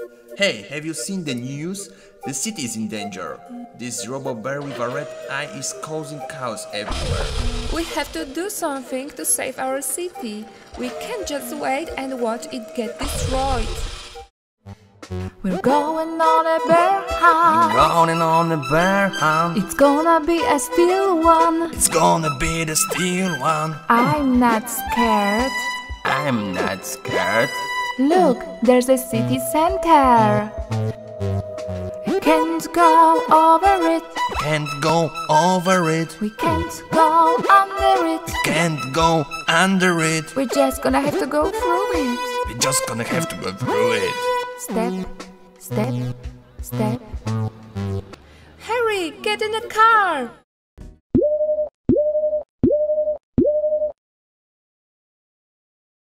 Hey, have you seen the news? The city is in danger. This robobear with a red eye is causing chaos everywhere. We have to do something to save our city. We can't just wait and watch it get destroyed. We're going on a bear hunt. Going on a bear hunt. It's gonna be a still one. It's gonna be the steel one. I'm not scared. I'm not scared. Look, there's a city center. We can't go over it. Can't go over it. We can't go under it. Can't go under it. We're just gonna have to go through it. We're just gonna have to go through it. Step, step, step. Hurry, get in the car!